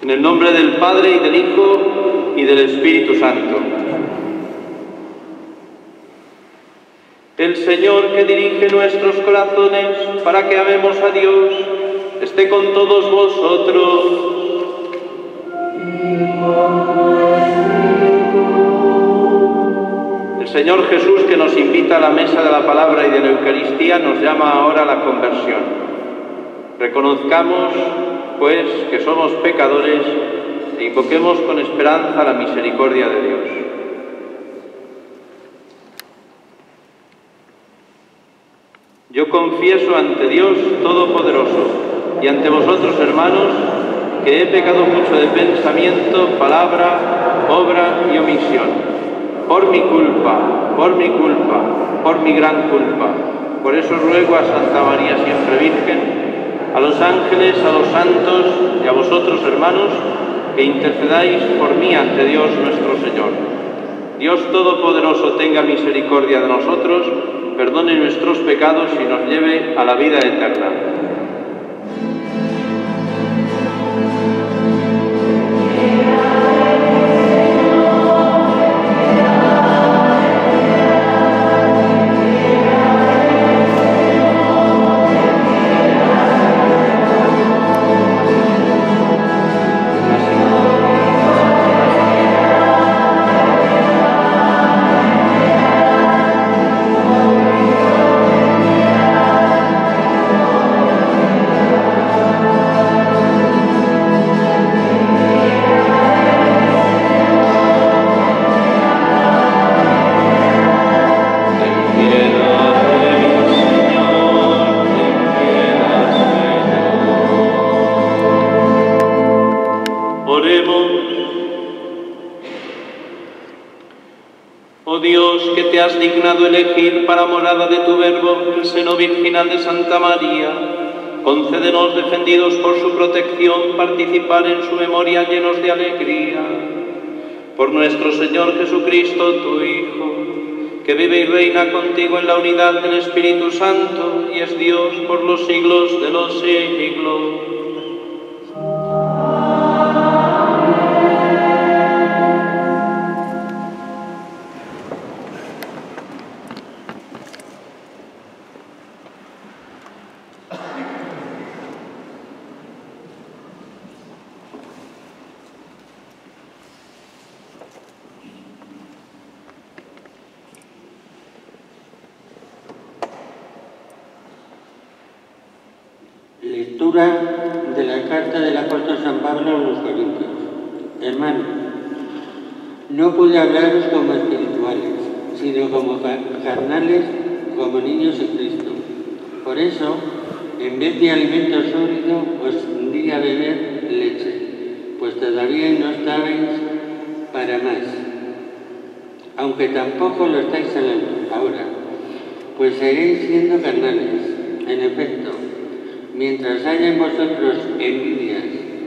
En el nombre del Padre, y del Hijo, y del Espíritu Santo. El Señor, que dirige nuestros corazones para que amemos a Dios, esté con todos vosotros. El Señor Jesús, que nos invita a la mesa de la palabra y de la Eucaristía, nos llama ahora a la conversión. Reconozcamos, pues, que somos pecadores e invoquemos con esperanza la misericordia de Dios. Yo confieso ante Dios Todopoderoso y ante vosotros, hermanos, que he pecado mucho de pensamiento, palabra, obra y omisión. Por mi culpa, por mi gran culpa. Por eso ruego a Santa María siempre Virgen, a los ángeles, a los santos y a vosotros, hermanos, que intercedáis por mí ante Dios nuestro Señor. Dios Todopoderoso tenga misericordia de nosotros, perdone nuestros pecados y nos lleve a la vida eterna. Oh Dios, que te has dignado elegir para morada de tu Verbo el seno virginal de Santa María, concédenos, defendidos por su protección, participar en su memoria llenos de alegría. Por nuestro Señor Jesucristo, tu Hijo, que vive y reina contigo en la unidad del Espíritu Santo y es Dios por los siglos de los siglos. Lectura de la carta del apóstol San Pablo a los Corintios. Hermanos, no pude hablaros como espirituales, sino como carnales, como niños en Cristo. Por eso, en vez de alimento sólido, os di a beber leche, pues todavía no estabais para más, aunque tampoco lo estáis ahora, pues seguiréis siendo carnales. En efecto, mientras haya en vosotros envidias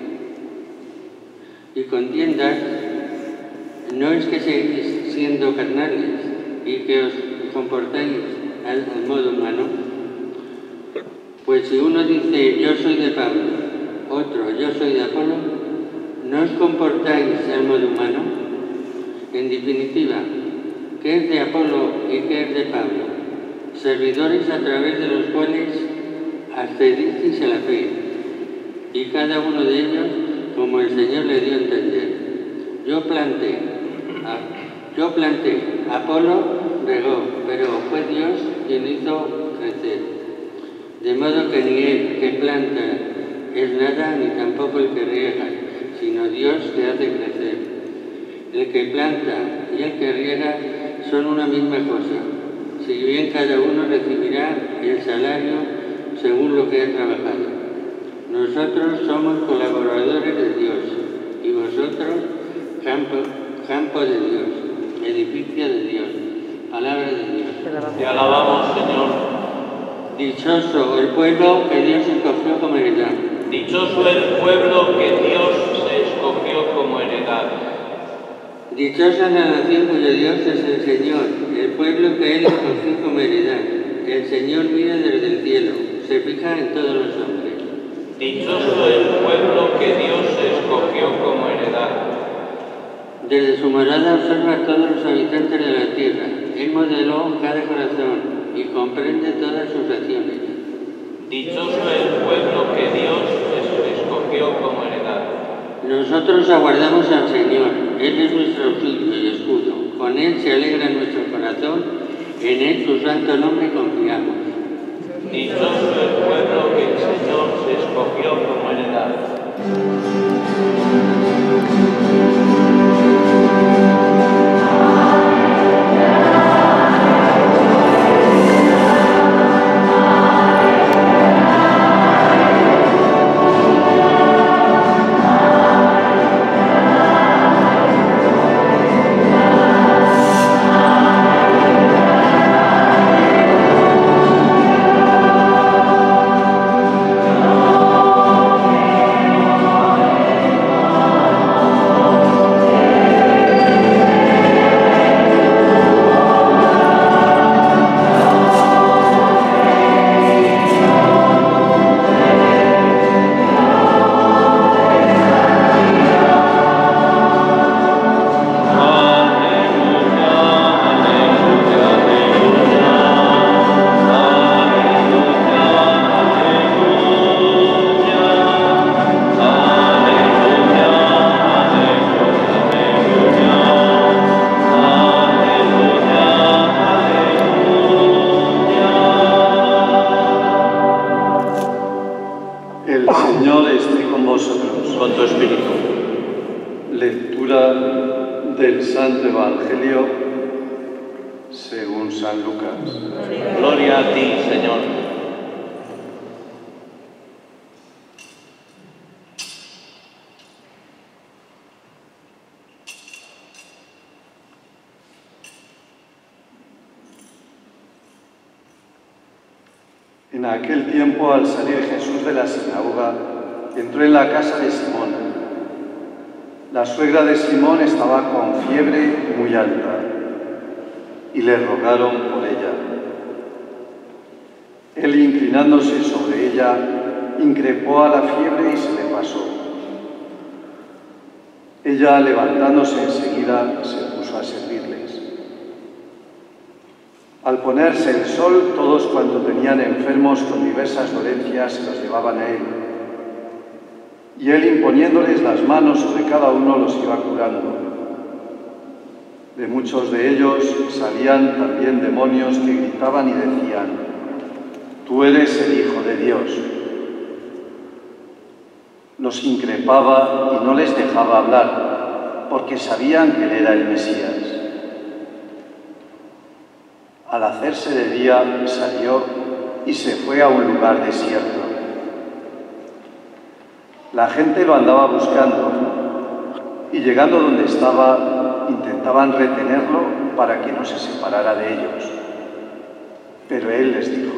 y contiendas, no es que seguís siendo carnales y que os comportáis al modo humano. Pues si uno dice, yo soy de Pablo, otro, yo soy de Apolo, ¿no os comportáis al modo humano? En definitiva, ¿qué es de Apolo y qué es de Pablo? Servidores a través de los cuales accedisteis a la fe, y cada uno de ellos como el Señor le dio a entender. Yo planté, Apolo regó, pero fue Dios quien hizo crecer. De modo que ni el que planta es nada, ni tampoco el que riega, sino Dios que hace crecer. El que planta y el que riega son una misma cosa, si bien cada uno recibirá el salario según lo que ha trabajado. Nosotros somos colaboradores de Dios y vosotros campo de Dios, edificio de Dios, palabra de Dios. Te alabamos, Señor. Dichoso el pueblo que Dios escogió como heredad. Dichoso el pueblo que Dios se escogió como heredad. Dichosa la nación cuyo Dios es el Señor, el pueblo que Él escogió como heredad. El Señor mira desde el cielo, se fija en todos los hombres. Dichoso el pueblo que Dios escogió como heredad. Desde su morada observa a todos los habitantes de la tierra. Él modeló cada corazón y comprende todas sus acciones. Dichoso el pueblo que Dios escogió como heredad. Nosotros aguardamos al Señor. Él es nuestro auxilio y escudo. Con Él se alegra nuestro corazón. En Él su santo nombre confiamos. Dichoso el pueblo que el Señor se escogió como heredad. Del Santo Evangelio según San Lucas. Gloria a ti, Señor. En aquel tiempo, al salir Jesús de la sinagoga, entró en la casa de Simón. La suegra de Simón estaba con fiebre muy alta y le rogaron por ella. Él, inclinándose sobre ella, increpó a la fiebre y se le pasó. Ella, levantándose enseguida, se puso a servirles. Al ponerse el sol, todos cuanto tenían enfermos con diversas dolencias se los llevaban a él. Y él, imponiéndoles las manos sobre cada uno, los iba curando. De muchos de ellos salían también demonios que gritaban y decían: «Tú eres el Hijo de Dios». Los increpaba y no les dejaba hablar, porque sabían que él era el Mesías. Al hacerse de día, salió y se fue a un lugar desierto. La gente lo andaba buscando y, llegando donde estaba, intentaban retenerlo para que no se separara de ellos. Pero él les dijo: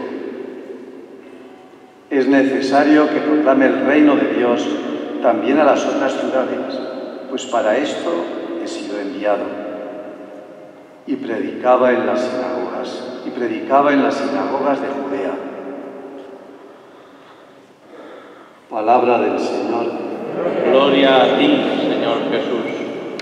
«Es necesario que proclame el reino de Dios también a las otras ciudades, pues para esto he sido enviado». Y predicaba en las sinagogas de Judea. Palabra del Señor. Gloria a ti, Señor Jesús.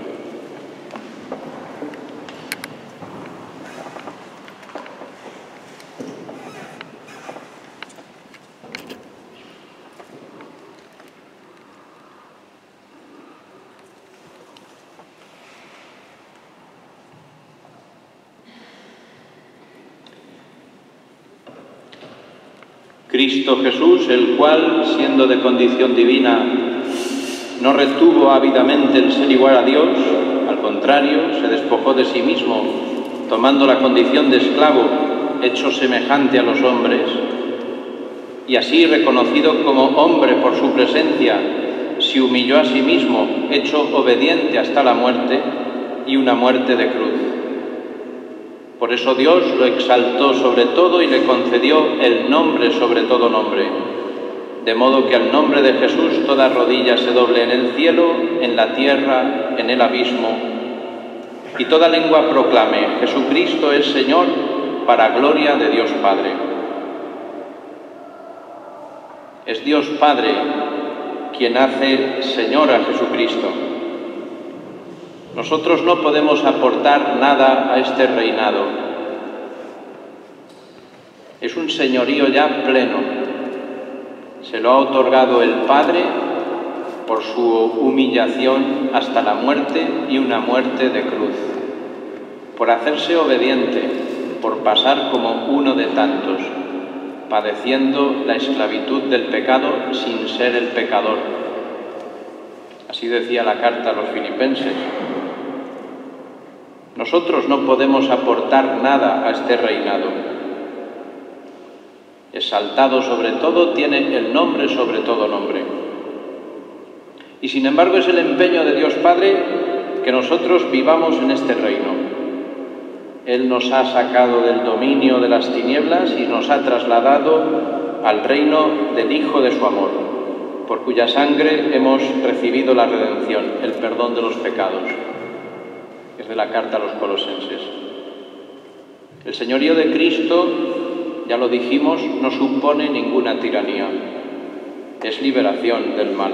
Cristo Jesús, el cual, siendo de condición divina, no retuvo ávidamente el ser igual a Dios, al contrario, se despojó de sí mismo, tomando la condición de esclavo, hecho semejante a los hombres, y así, reconocido como hombre por su presencia, se humilló a sí mismo, hecho obediente hasta la muerte, y una muerte de cruz. Por eso Dios lo exaltó sobre todo y le concedió el nombre sobre todo nombre, de modo que al nombre de Jesús toda rodilla se doble en el cielo, en la tierra, en el abismo, y toda lengua proclame: Jesucristo es Señor, para gloria de Dios Padre. Es Dios Padre quien hace Señor a Jesucristo. Nosotros no podemos aportar nada a este reinado. Es un señorío ya pleno. Se lo ha otorgado el Padre por su humillación hasta la muerte y una muerte de cruz, por hacerse obediente, por pasar como uno de tantos, padeciendo la esclavitud del pecado sin ser el pecador. Así decía la carta a los Filipenses. Nosotros no podemos aportar nada a este reinado. Exaltado sobre todo, tiene el nombre sobre todo nombre. Y sin embargo es el empeño de Dios Padre que nosotros vivamos en este reino. Él nos ha sacado del dominio de las tinieblas y nos ha trasladado al reino del Hijo de su amor, por cuya sangre hemos recibido la redención, el perdón de los pecados. Es de la carta a los Colosenses. El señorío de Cristo, ya lo dijimos, no supone ninguna tiranía. Es liberación del mal.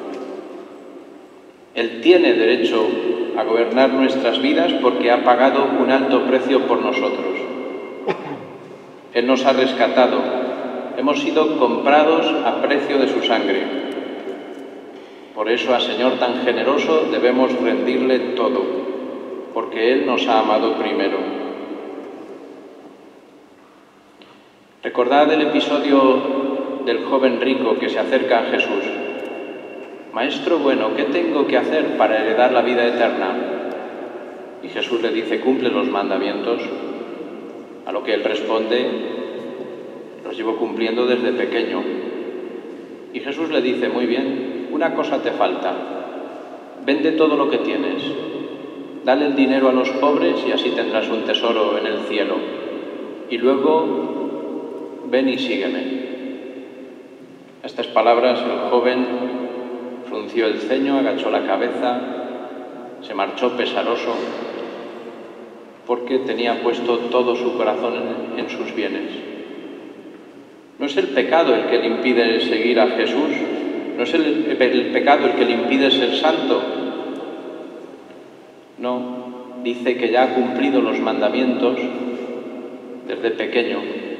Él tiene derecho a gobernar nuestras vidas porque ha pagado un alto precio por nosotros. Él nos ha rescatado. Hemos sido comprados a precio de su sangre. Por eso, al Señor tan generoso, debemos rendirle todo, porque Él nos ha amado primero. Recordad el episodio del joven rico que se acerca a Jesús. Maestro bueno, ¿qué tengo que hacer para heredar la vida eterna? Y Jesús le dice, cumple los mandamientos. A lo que él responde, los llevo cumpliendo desde pequeño. Y Jesús le dice, muy bien, una cosa te falta. Vende todo lo que tienes. Dale el dinero a los pobres y así tendrás un tesoro en el cielo. Y luego, ven y sígueme. A estas palabras el joven frunció el ceño, agachó la cabeza, se marchó pesaroso, porque tenía puesto todo su corazón en sus bienes. No es el pecado el que le impide seguir a Jesús, no es el pecado el que le impide ser santo. No, dice que ya ha cumplido los mandamientos desde pequeño.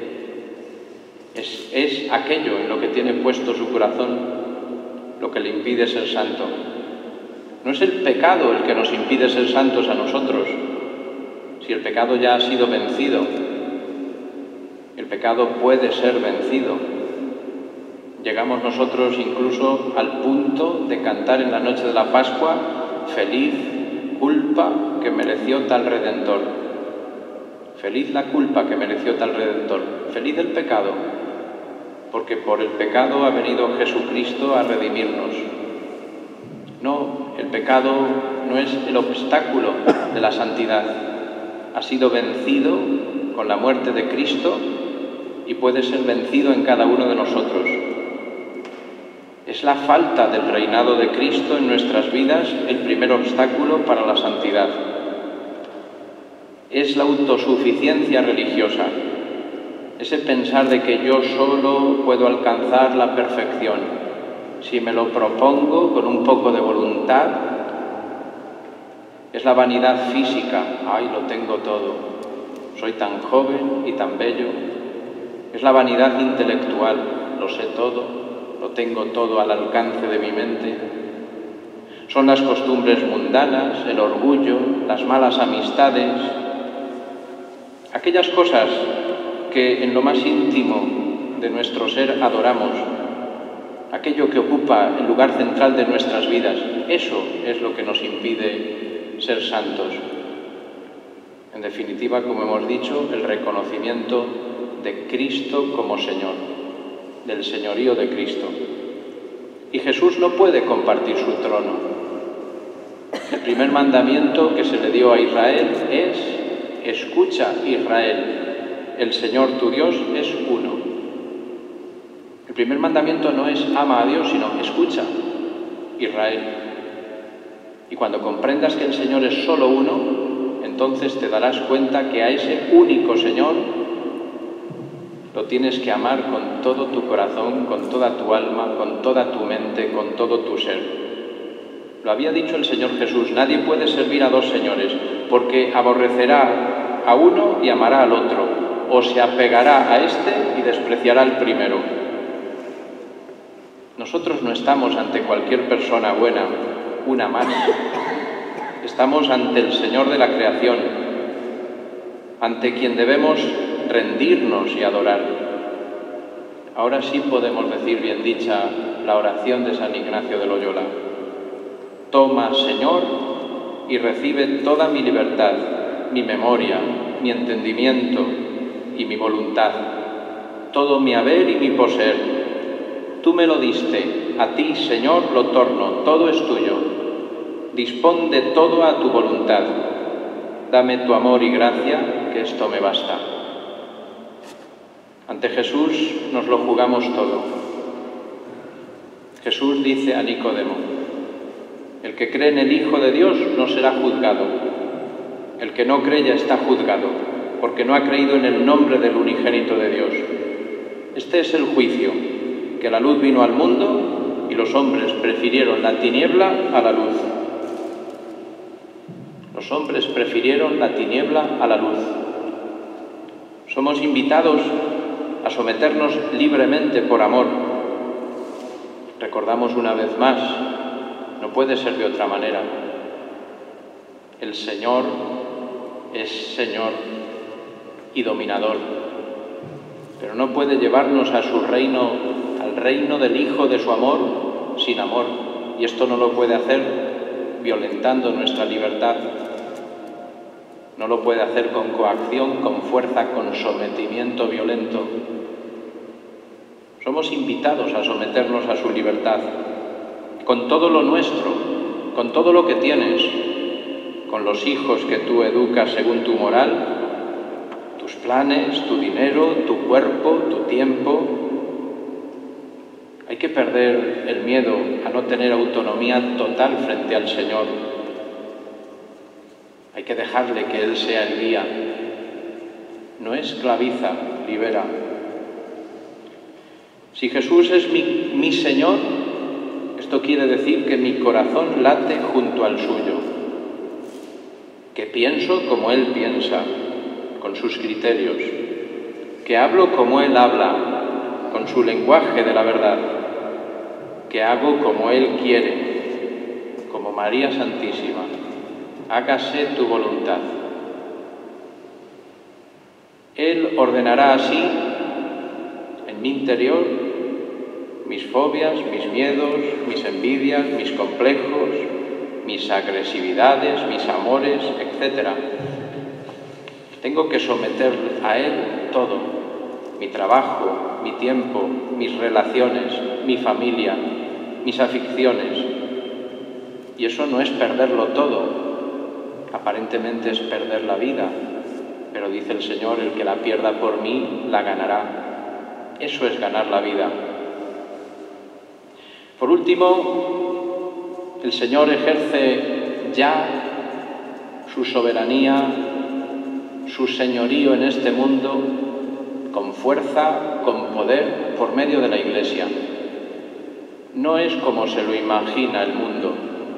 Es aquello en lo que tiene puesto su corazón lo que le impide ser santo. No es el pecado el que nos impide ser santos a nosotros. Si el pecado ya ha sido vencido, el pecado puede ser vencido. Llegamos nosotros incluso al punto de cantar en la noche de la Pascua, feliz culpa que mereció tal Redentor. Feliz la culpa que mereció tal Redentor. Feliz el pecado, porque por el pecado ha venido Jesucristo a redimirnos. No, el pecado no es el obstáculo de la santidad. Ha sido vencido con la muerte de Cristo y puede ser vencido en cada uno de nosotros. Es la falta del reinado de Cristo en nuestras vidas el primer obstáculo para la santidad. Es la autosuficiencia religiosa. Ese pensar de que yo solo puedo alcanzar la perfección. Si me lo propongo con un poco de voluntad, es la vanidad física. ¡Ay, lo tengo todo! Soy tan joven y tan bello. Es la vanidad intelectual. Lo sé todo, lo tengo todo al alcance de mi mente. Son las costumbres mundanas, el orgullo, las malas amistades, aquellas cosas que en lo más íntimo de nuestro ser adoramos, aquello que ocupa el lugar central de nuestras vidas, eso es lo que nos impide ser santos. En definitiva, como hemos dicho, el reconocimiento de Cristo como Señor, del señorío de Cristo. Y Jesús no puede compartir su trono. El primer mandamiento que se le dio a Israel es: escucha, Israel, el Señor tu Dios es uno. El primer mandamiento no es ama a Dios, sino escucha, Israel. Y cuando comprendas que el Señor es solo uno, entonces te darás cuenta que a ese único Señor Lo tienes que amar con todo tu corazón, con toda tu alma, con toda tu mente, con todo tu ser. Lo había dicho el Señor Jesús: nadie puede servir a dos señores, porque aborrecerá a uno y amará al otro, o se apegará a este y despreciará al primero. Nosotros no estamos ante cualquier persona buena, una más. Estamos ante el Señor de la creación, ante quien debemos rendirnos y adorar. Ahora sí podemos decir bien dicha la oración de San Ignacio de Loyola: toma, Señor, y recibe toda mi libertad, mi memoria, mi entendimiento y mi voluntad, todo mi haber y mi poseer. Tú me lo diste, a ti, Señor, lo torno, todo es tuyo. Dispón de todo a tu voluntad. Dame tu amor y gracia, que esto me basta. Ante Jesús nos lo jugamos todo. Jesús dice a Nicodemo: el que cree en el Hijo de Dios no será juzgado. El que no cree ya está juzgado, porque no ha creído en el nombre del unigénito de Dios. Este es el juicio, que la luz vino al mundo y los hombres prefirieron la tiniebla a la luz. Los hombres prefirieron la tiniebla a la luz. Somos invitados a someternos libremente por amor. Recordamos una vez más, no puede ser de otra manera. El Señor es Señor y dominador, pero no puede llevarnos a su reino, al reino del Hijo de su amor, sin amor. Y esto no lo puede hacer violentando nuestra libertad. No lo puede hacer con coacción, con fuerza, con sometimiento violento. Somos invitados a someternos a su libertad, con todo lo nuestro, con todo lo que tienes, con los hijos que tú educas según tu moral, tus planes, tu dinero, tu cuerpo, tu tiempo. Hay que perder el miedo a no tener autonomía total frente al Señor. Hay que dejarle que Él sea el guía. No esclaviza, libera. Si Jesús es mi Señor, esto quiere decir que mi corazón late junto al suyo, que pienso como Él piensa, con sus criterios, que hablo como Él habla, con su lenguaje de la verdad, que hago como Él quiere, como María Santísima. Hágase tu voluntad. Él ordenará así, en mi interior, mis fobias, mis miedos, mis envidias, mis complejos, mis agresividades, mis amores, etc. Tengo que someter a Él todo: mi trabajo, mi tiempo, mis relaciones, mi familia, mis aficiones. Y eso no es perderlo todo. Aparentemente es perder la vida, pero dice el Señor: el que la pierda por mí, la ganará. Eso es ganar la vida. Por último, el Señor ejerce ya su soberanía, su señorío en este mundo, con fuerza, con poder, por medio de la Iglesia. No es como se lo imagina el mundo.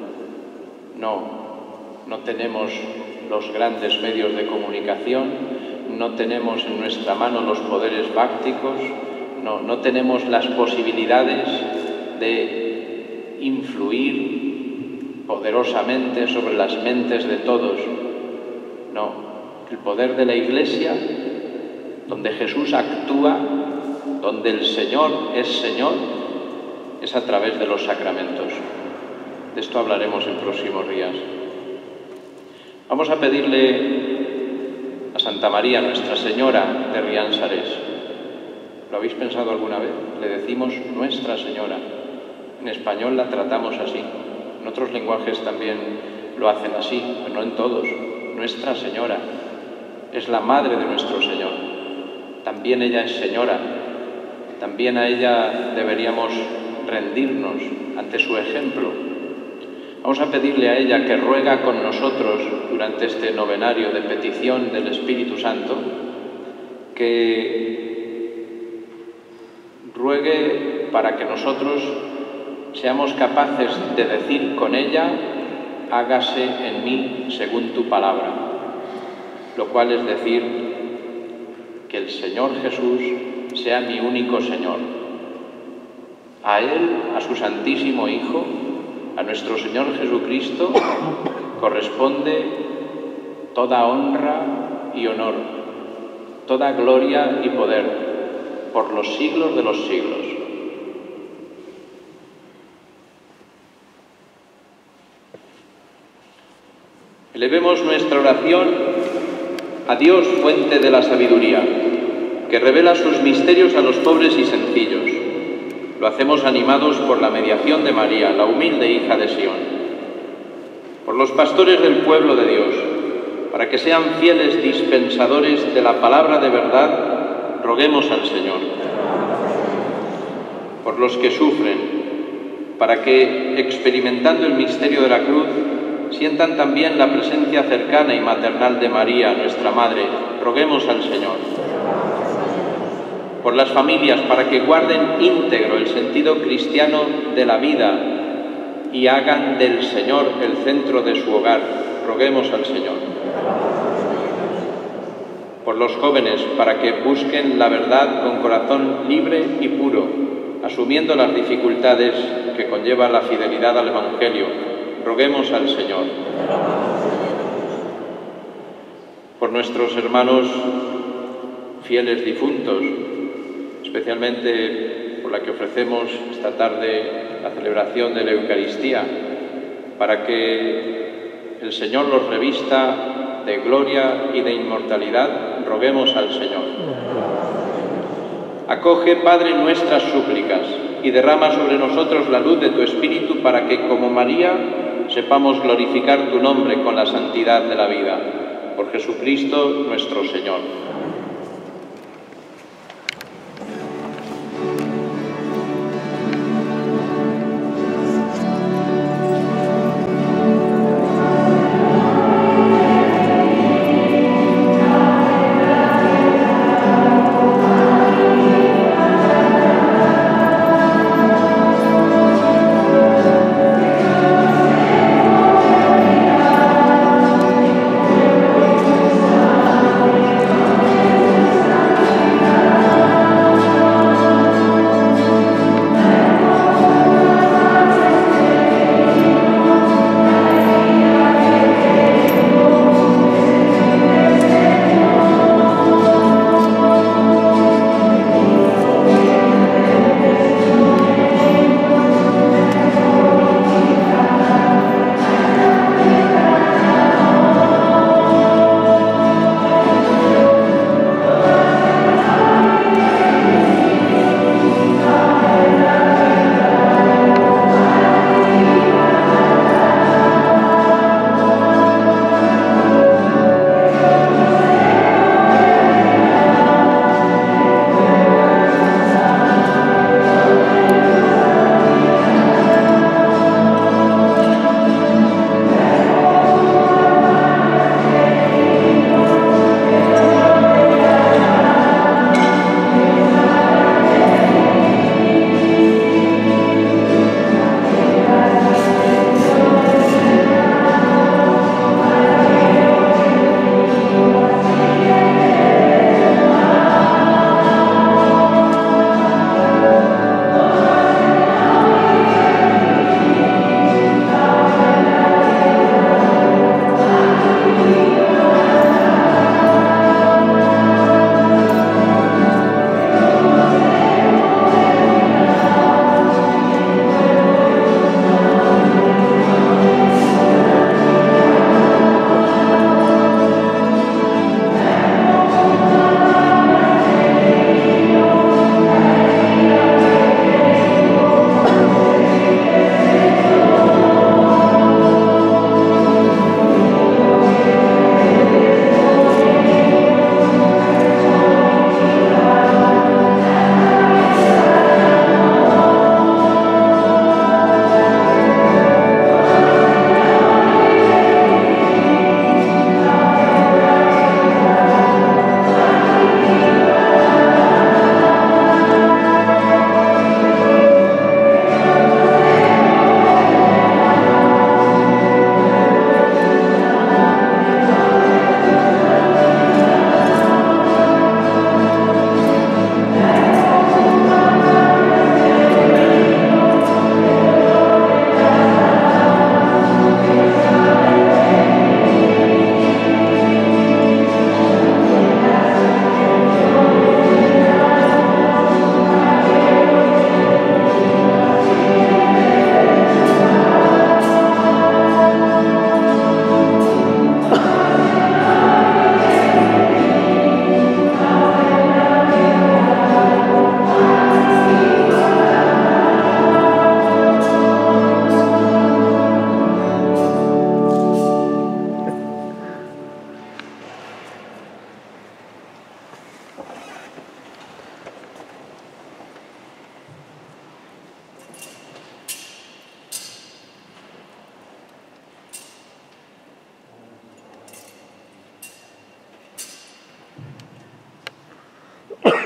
No tenemos los grandes medios de comunicación, no tenemos en nuestra mano los poderes fácticos, no tenemos las posibilidades de influir poderosamente sobre las mentes de todos. No, el poder de la Iglesia, donde Jesús actúa, donde el Señor, es a través de los sacramentos. De esto hablaremos en próximos días. Vamos a pedirle a Santa María, Nuestra Señora de Riánsares. ¿Lo habéis pensado alguna vez? Le decimos Nuestra Señora. En español la tratamos así. En otros lenguajes también lo hacen así, pero no en todos. Nuestra Señora es la Madre de nuestro Señor. También ella es Señora. También a ella deberíamos rendirnos ante su ejemplo. Vamos a pedirle a ella, que ruega con nosotros durante este novenario de petición del Espíritu Santo, que ruegue para que nosotros seamos capaces de decir con ella: hágase en mí según tu palabra, lo cual es decir, que el Señor Jesús sea mi único Señor. A Él, a su Santísimo Hijo, a nuestro Señor Jesucristo, corresponde toda honra y honor, toda gloria y poder, por los siglos de los siglos. Elevemos nuestra oración a Dios, fuente de la sabiduría, que revela sus misterios a los pobres y sencillos. Lo hacemos animados por la mediación de María, la humilde hija de Sión. Por los pastores del pueblo de Dios, para que sean fieles dispensadores de la palabra de verdad, roguemos al Señor. Por los que sufren, para que, experimentando el misterio de la cruz, sientan también la presencia cercana y maternal de María, nuestra Madre, roguemos al Señor. Por las familias, para que guarden íntegro el sentido cristiano de la vida y hagan del Señor el centro de su hogar, roguemos al Señor. Por los jóvenes, para que busquen la verdad con corazón libre y puro, asumiendo las dificultades que conlleva la fidelidad al Evangelio, roguemos al Señor. Por nuestros hermanos fieles difuntos, especialmente por la que ofrecemos esta tarde la celebración de la Eucaristía, para que el Señor los revista de gloria y de inmortalidad, roguemos al Señor. Acoge, Padre, nuestras súplicas y derrama sobre nosotros la luz de tu Espíritu para que, como María, sepamos glorificar tu nombre con la santidad de la vida. Por Jesucristo nuestro Señor.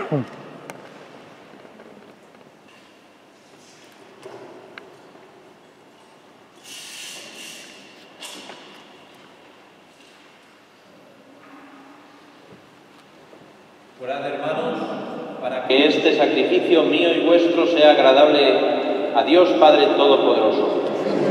Orad, hermanos, para que este sacrificio mío y vuestro sea agradable a Dios Padre Todopoderoso.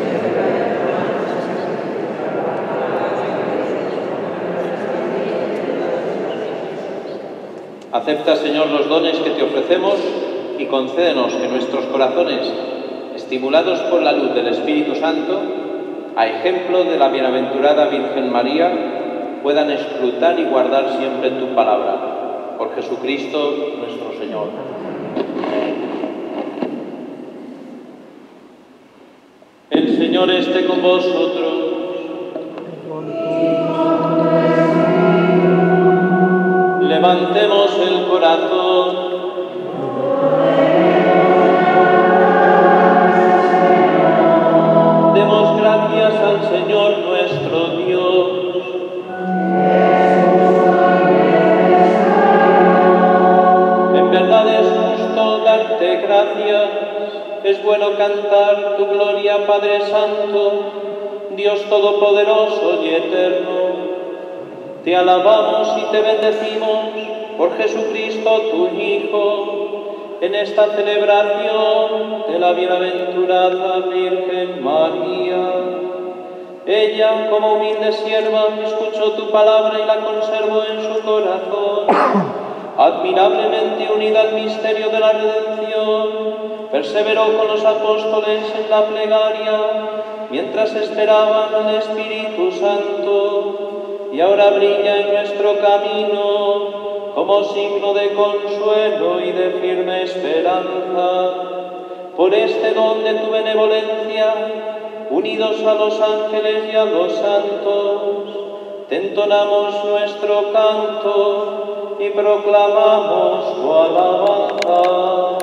Acepta, Señor, los dones que te ofrecemos y concédenos que nuestros corazones, estimulados por la luz del Espíritu Santo, a ejemplo de la bienaventurada Virgen María, puedan escrutar y guardar siempre tu palabra. Por Jesucristo nuestro Señor. El Señor esté con vosotros. Levantemos el corazón. Demos gracias al Señor nuestro Dios. En verdad es justo darte gracias, es bueno cantar tu gloria, Padre Santo, Dios Todopoderoso y Eterno. Te alabamos y te bendecimos por Jesucristo, tu Hijo, en esta celebración de la bienaventurada Virgen María. Ella, como humilde sierva, escuchó tu palabra y la conservó en su corazón. Admirablemente unida al misterio de la redención, perseveró con los apóstoles en la plegaria, mientras esperaban al Espíritu Santo, y ahora brilla en nuestro camino como signo de consuelo y de firme esperanza. Por este don de tu benevolencia, unidos a los ángeles y a los santos, te entonamos nuestro canto y proclamamos tu alabanza.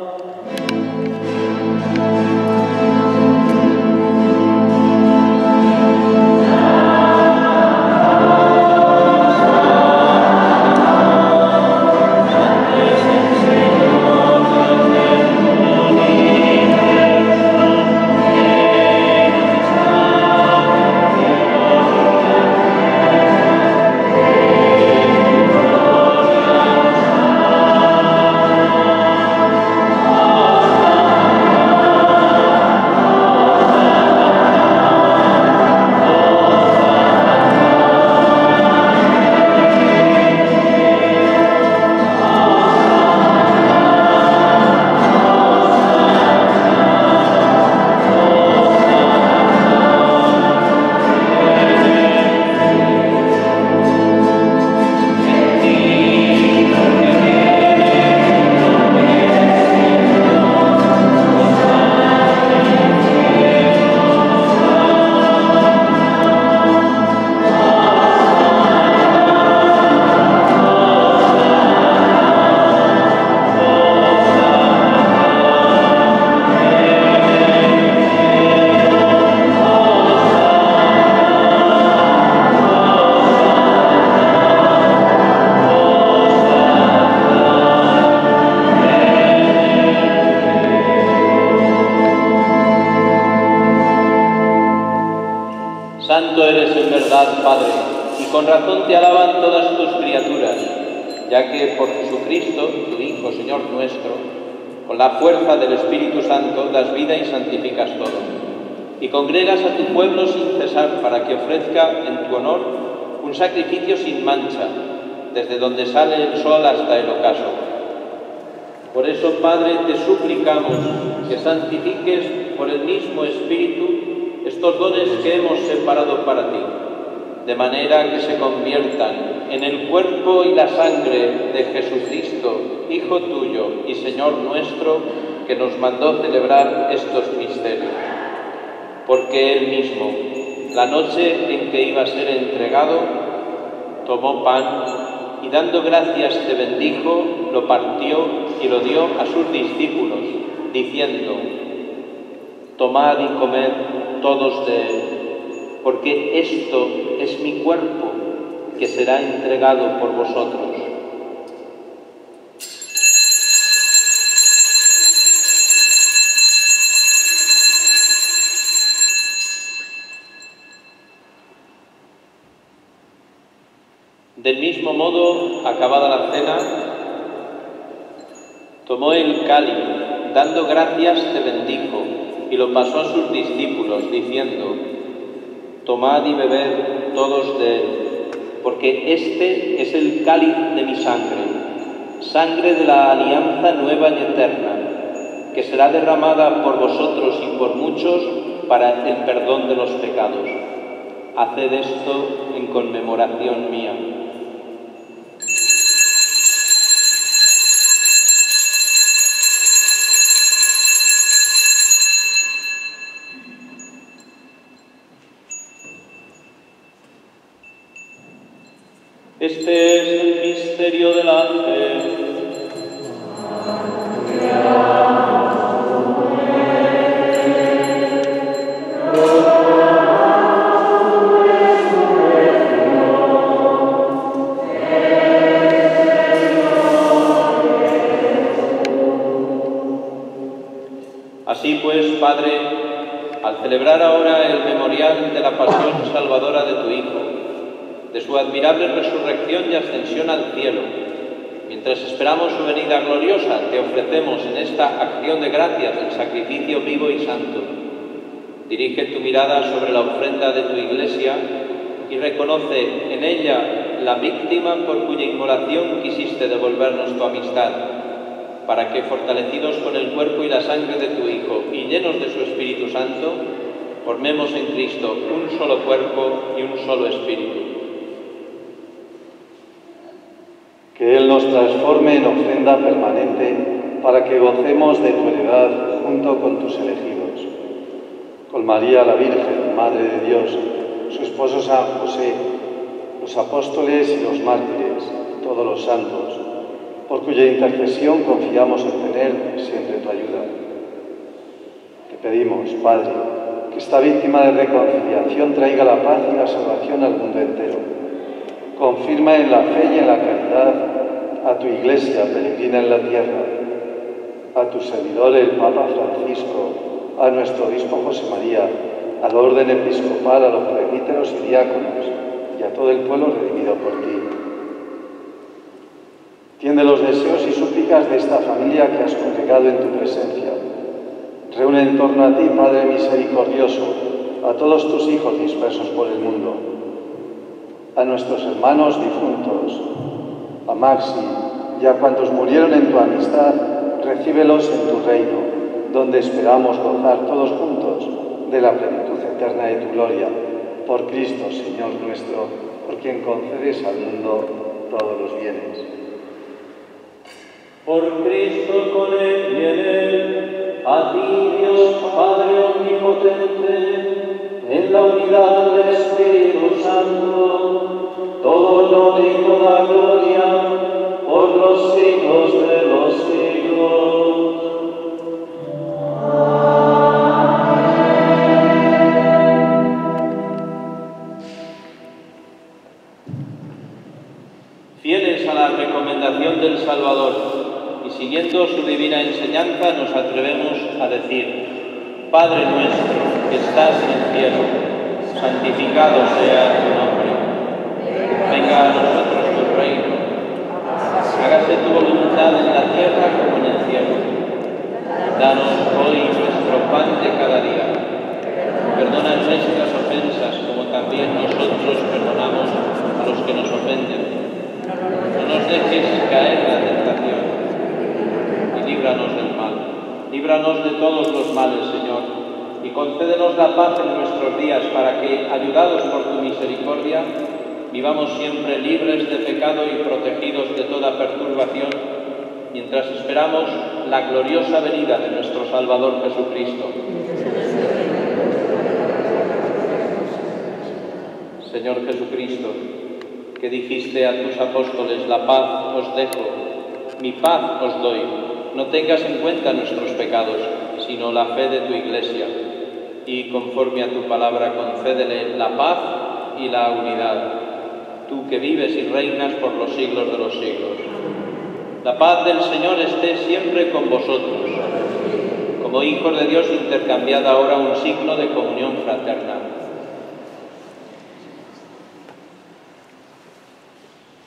Santo eres en verdad, Padre, y con razón te alaban todas tus criaturas, ya que por Jesucristo, tu Hijo, Señor nuestro, con la fuerza del Espíritu Santo das vida y santificas todo, y congregas a tu pueblo sin cesar para que ofrezca en tu honor un sacrificio sin mancha, desde donde sale el sol hasta el ocaso. Por eso, Padre, te suplicamos que santifiques por el mismo Espíritu estos dones que hemos separado para ti, de manera que se conviertan en el cuerpo y la sangre de Jesucristo, Hijo tuyo y Señor nuestro, que nos mandó celebrar estos misterios. Porque Él mismo, la noche en que iba a ser entregado, tomó pan y dando gracias te bendijo, lo partió y lo dio a sus discípulos, diciendo: tomad y comed todos de él, porque esto es mi cuerpo, que será entregado por vosotros. Del mismo modo, acabada la cena, tomó el cáliz, dando gracias te bendijo, y lo pasó a sus discípulos, diciendo: tomad y bebed todos de él, porque este es el cáliz de mi sangre, sangre de la alianza nueva y eterna, que será derramada por vosotros y por muchos para el perdón de los pecados. Haced esto en conmemoración mía. Este es el misterio de la fe. Así pues, Padre, al celebrar ahora el memorial de la pasión salvadora de tu Hijo, de su admirable resurrección y ascensión al cielo, mientras esperamos su venida gloriosa, te ofrecemos en esta acción de gracias el sacrificio vivo y santo. Dirige tu mirada sobre la ofrenda de tu Iglesia y reconoce en ella la víctima por cuya inmolación quisiste devolvernos tu amistad, para que, fortalecidos con el cuerpo y la sangre de tu Hijo y llenos de su Espíritu Santo, formemos en Cristo un solo cuerpo y un solo espíritu. Que Él nos transforme en ofrenda permanente para que gocemos de tu heredad junto con tus elegidos. Con María la Virgen, Madre de Dios, su esposo San José, los apóstoles y los mártires, todos los santos, por cuya intercesión confiamos en tener siempre tu ayuda. Te pedimos, Padre, que esta víctima de reconciliación traiga la paz y la salvación al mundo entero. Confirma en la fe y en la caridad a tu Iglesia peregrina en la tierra, a tu servidor el Papa Francisco, a nuestro obispo José María, al orden episcopal, a los presbíteros y diáconos, y a todo el pueblo redimido por ti. Tiende los deseos y súplicas de esta familia que has congregado en tu presencia. Reúne en torno a ti, Padre misericordioso, a todos tus hijos dispersos por el mundo, a nuestros hermanos difuntos, a Maxi y a cuantos murieron en tu amistad, recíbelos en tu reino, donde esperamos gozar todos juntos de la plenitud eterna de tu gloria. Por Cristo, Señor nuestro, por quien concedes al mundo todos los bienes. Por Cristo, con Él y en Él, a ti, Dios Padre omnipotente, en la unidad del Espíritu Santo, todo honor y toda gloria, por los siglos de los siglos. Fieles a la recomendación del Salvador, y siguiendo su divina enseñanza nos atrevemos a decir: Padre nuestro que estás en el cielo, santificado sea tu nombre. Venga a nosotros tu reino. Hágase tu voluntad en la tierra como en el cielo. Danos hoy nuestro pan de cada día. Perdona nuestras ofensas como también nosotros perdonamos a los que nos ofenden. No nos dejes caer en la tentación. Líbranos del mal, líbranos de todos los males, Señor, y concédenos la paz en nuestros días para que, ayudados por tu misericordia, vivamos siempre libres de pecado y protegidos de toda perturbación, mientras esperamos la gloriosa venida de nuestro Salvador Jesucristo. Señor Jesucristo, que dijiste a tus apóstoles: la paz os dejo, mi paz os doy. No tengas en cuenta nuestros pecados, sino la fe de tu Iglesia, y conforme a tu palabra concédele la paz y la unidad, tú que vives y reinas por los siglos de los siglos. La paz del Señor esté siempre con vosotros. Como hijos de Dios, intercambiad ahora un signo de comunión fraterna.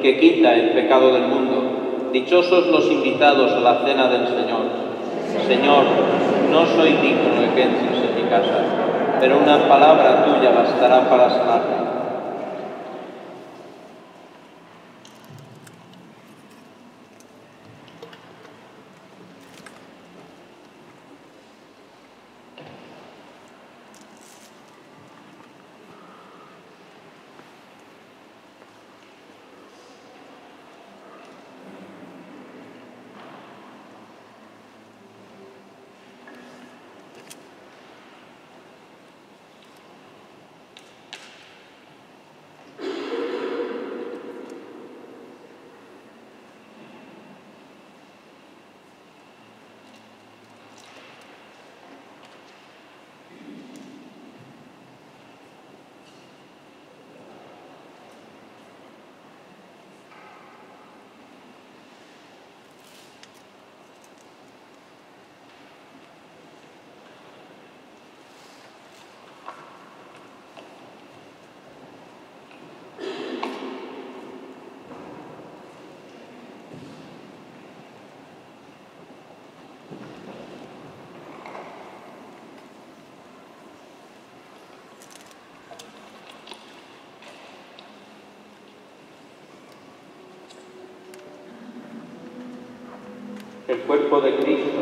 que quita el pecado del mundo. Dichosos los invitados a la cena del Señor. Señor, no soy digno de que entres en mi casa, pero una palabra tuya bastará para sanarme. El cuerpo de Cristo.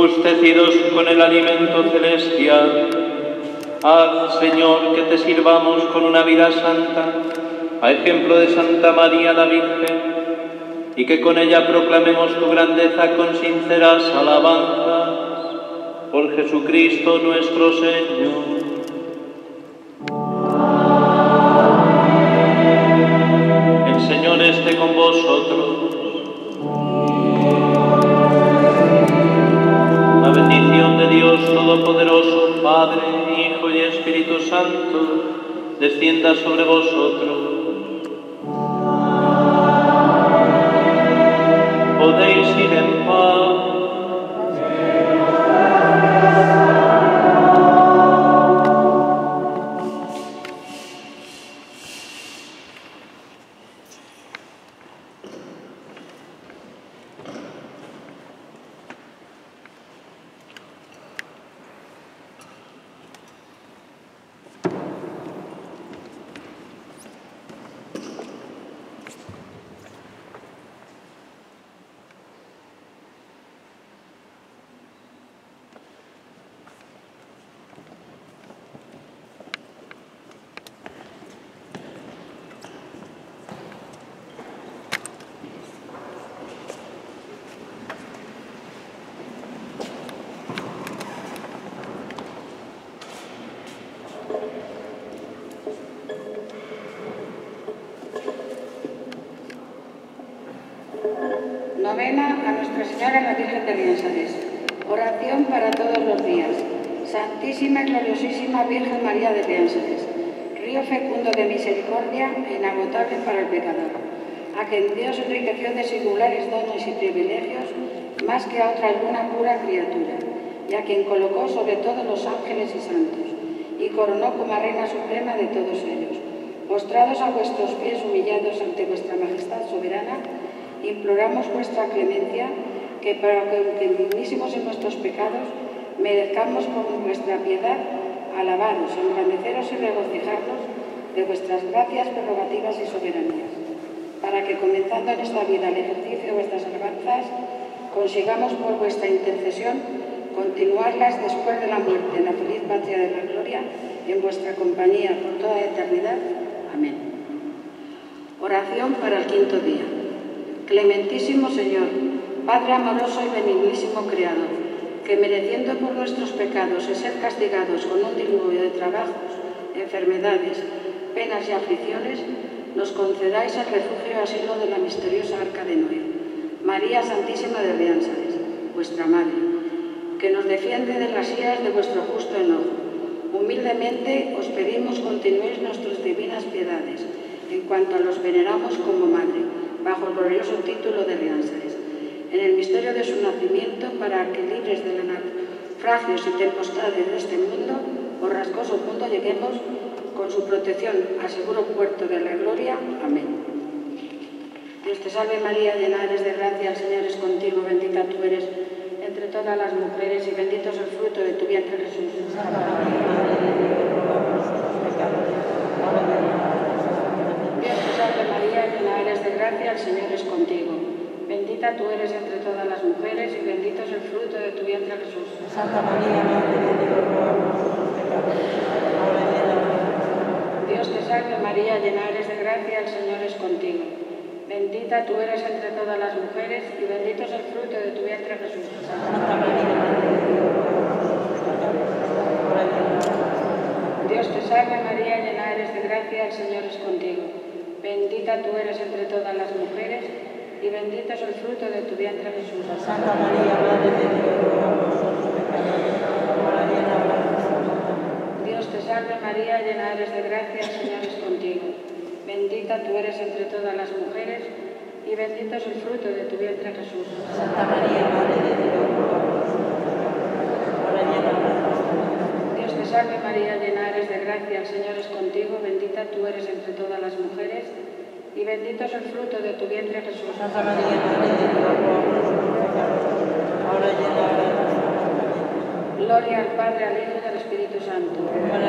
Robustecidos con el alimento celestial, haz, Señor, que te sirvamos con una vida santa, a ejemplo de Santa María la Virgen, y que con ella proclamemos tu grandeza con sinceras alabanzas. Por Jesucristo nuestro Señor. El Señor esté con vosotros. La bendición de Dios Todopoderoso, Padre, Hijo y Espíritu Santo, descienda sobre vosotros. Podéis ir en paz. Novena a Nuestra Señora la Virgen de Riensares. Oración para todos los días. Santísima y gloriosísima Virgen María de Riensares, río fecundo de misericordia e inagotable para el pecador, a quien Dios enriqueció de singulares dones y privilegios más que a otra alguna pura criatura, y a quien colocó sobre todos los ángeles y santos, y coronó como Reina Suprema de todos ellos. Postrados a vuestros pies, humillados ante vuestra majestad soberana, imploramos vuestra clemencia, que para que, aunque vivísimos en nuestros pecados, merezcamos por vuestra piedad alabaros, engrandeceros y regocijarnos de vuestras gracias, prerrogativas y soberanías, para que, comenzando en esta vida el ejercicio de vuestras alabanzas, consigamos por vuestra intercesión continuarlas después de la muerte en la feliz patria de la gloria, en vuestra compañía por toda eternidad. Amén. Oración para el quinto día. Clementísimo Señor, Padre amoroso y benignísimo Creador, que mereciendo por nuestros pecados y ser castigados con un diluvio de trabajos, enfermedades, penas y aflicciones, nos concedáis el refugio y asilo de la misteriosa Arca de Noé. María Santísima de Riensares, vuestra Madre, que nos defiende de las iras de vuestro justo enojo. Humildemente os pedimos continuéis nuestras divinas piedades, en cuanto a los veneramos como Madre, bajo el glorioso título de Riensares, en el misterio de su nacimiento, para que, libres de los naufragios y tempestades de este mundo, borrascoso mundo, lleguemos con su protección al seguro puerto de la gloria. Amén. Dios te salve María, llena eres de gracia, el Señor es contigo, bendita tú eres entre todas las mujeres y bendito es el fruto de tu vientre Jesús. Dios te salve María, llena eres de gracia, el Señor es contigo. Bendita tú eres entre todas las mujeres y bendito es el fruto de tu vientre Jesús. Santa María, Madre de Dios, ruega por nosotros pecadores, ahora y en la hora de nuestra muerte. Dios te salve María, llena eres de gracia, el Señor es contigo. Bendita tú eres entre todas las mujeres y bendito es el fruto de tu vientre Jesús. Santa María, Madre de Dios, ruega por nosotros pecadores, ahora y en la hora de nuestra muerte. Dios te salve María, llena eres de gracia, el Señor es contigo. Bendita tú eres entre todas las mujeres y bendito es el fruto de tu vientre Jesús. Santa María, Madre de Dios, ruega por nosotros pecadores, ahora y en la hora de nuestra muerte. Dios te salve María, llena eres de gracia, el Señor es contigo. Bendita tú eres entre todas las mujeres y bendito es el fruto de tu vientre Jesús. Santa María, Madre de Dios, ruega por nosotros pecadores, ahora y en la hora de nuestra muerte. Dios te salve María, llena eres de gracia, el Señor es contigo. Bendita tú eres entre todas las mujeres y bendito es el fruto de tu vientre Jesús. Santa María, Madre de Dios, ruega por nosotros pecadores, ahora y en la hora de nuestra muerte. Gloria al Padre, al Hijo y al Espíritu Santo.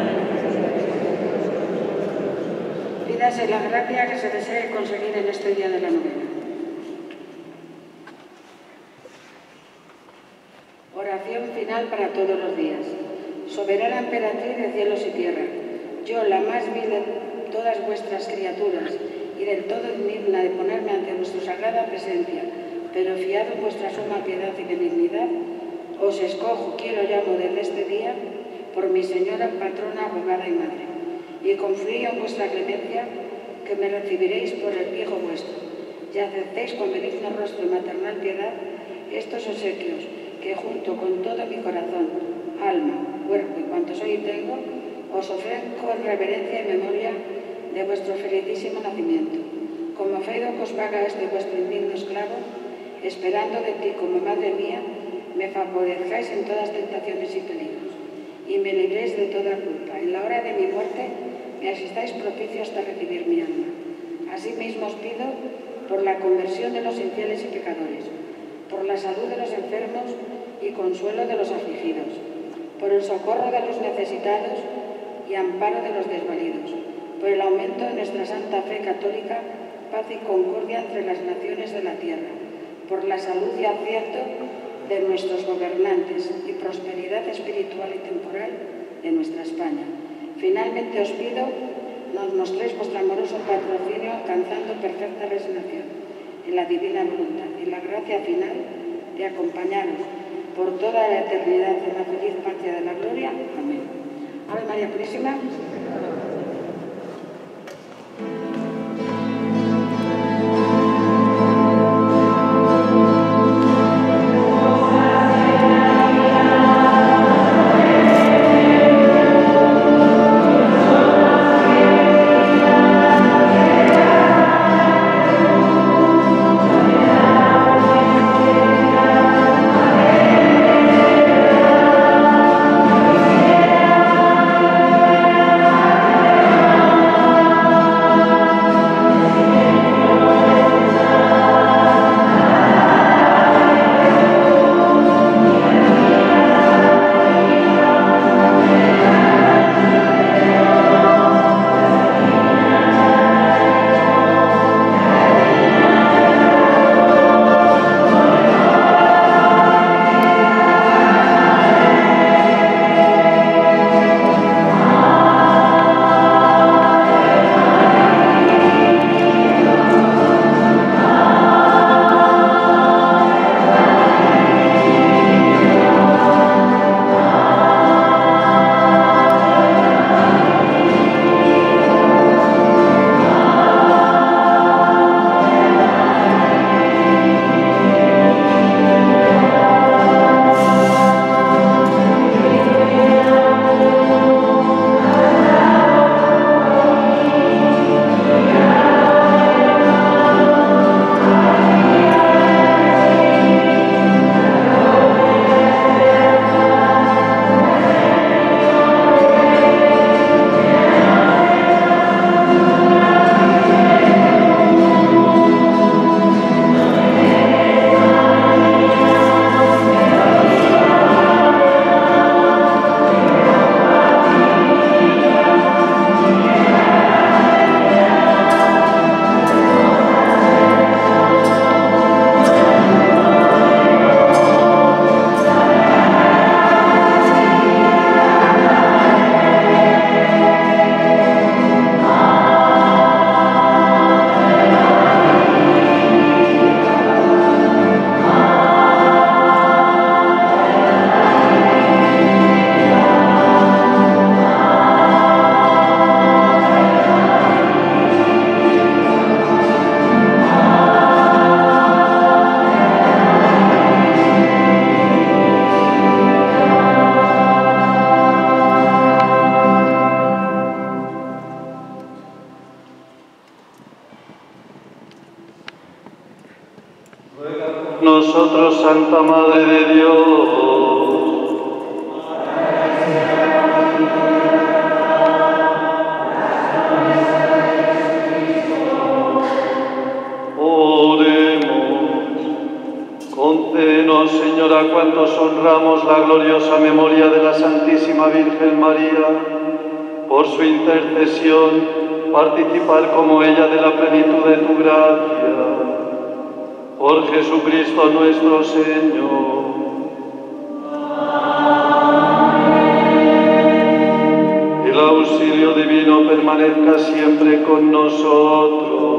Pídase la gracia que se desee conseguir en este día de la novena. Oración normal para todos los días. Soberana emperatriz de cielos y tierra, yo, la más vil de todas vuestras criaturas y del todo digna de ponerme ante vuestra sagrada presencia, pero fiado en vuestra suma piedad y benignidad, os escojo, quiero llamo desde este día, por mi señora, patrona, abogada y madre, y confío en vuestra clemencia, que me recibiréis por el Hijo vuestro, y aceptéis con benigno rostro y maternal piedad estos obsequios que junto con todo mi corazón, alma, cuerpo y cuanto soy y tengo, os ofrezco en reverencia y memoria de vuestro felicísimo nacimiento. Como feido que os paga este vuestro indigno esclavo, esperando de ti como madre mía, me favorezcáis en todas tentaciones y peligros, y me libréis de toda culpa. En la hora de mi muerte me asistáis propicio hasta recibir mi alma. Asimismo os pido por la conversión de los infieles y pecadores, por la salud de los enfermos y consuelo de los afligidos, por el socorro de los necesitados y amparo de los desvalidos, por el aumento de nuestra santa fe católica, paz y concordia entre las naciones de la tierra, por la salud y acierto de nuestros gobernantes y prosperidad espiritual y temporal de nuestra España. Finalmente os pido nos mostréis vuestro amoroso patrocinio alcanzando perfecta resignación en la divina voluntad y la gracia final de acompañaros por toda la eternidad en la feliz patria de la gloria. Amén. Ave María Purísima. Nosotros, Santa Madre de Dios. Oremos. Concédenos, Señor, a cuantos honramos la gloriosa memoria de la Santísima Virgen María, por su intercesión, participar como ella de la plenitud de tu gracia. Por Jesucristo nuestro Señor. Amén. auxilio divino permanezca siempre con nosotros.